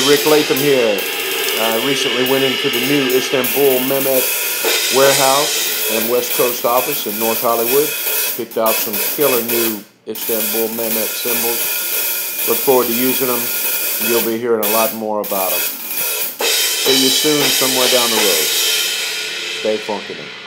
Rick Latham here. Recently went into the new Istanbul Mehmet warehouse and West Coast office in North Hollywood. Picked out some killer new Istanbul Mehmet cymbals. Look forward to using them. You'll be hearing a lot more about them. See you soon somewhere down the road. Stay funky now.